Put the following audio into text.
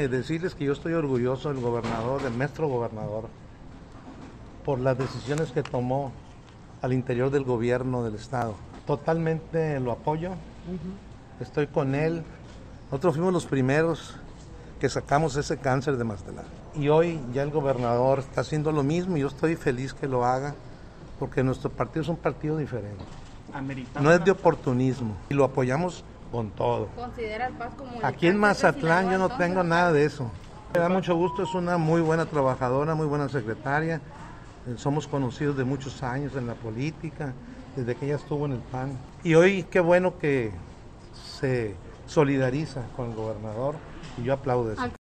Déjenme decirles que yo estoy orgulloso del gobernador, del maestro gobernador, por las decisiones que tomó al interior del gobierno del estado. Totalmente lo apoyo, estoy con él. Nosotros fuimos los primeros que sacamos ese cáncer de Mazatlán. Y hoy ya el gobernador está haciendo lo mismo y yo estoy feliz que lo haga, porque nuestro partido es un partido diferente. No es de oportunismo y lo apoyamos con todo. ¿Considera el PAS como Aquí en Mazatlán yo no tengo nada de eso. Me da mucho gusto, es una muy buena trabajadora, muy buena secretaria. Somos conocidos de muchos años en la política, desde que ella estuvo en el PAN. Y hoy qué bueno que se solidariza con el gobernador y yo aplaudo eso.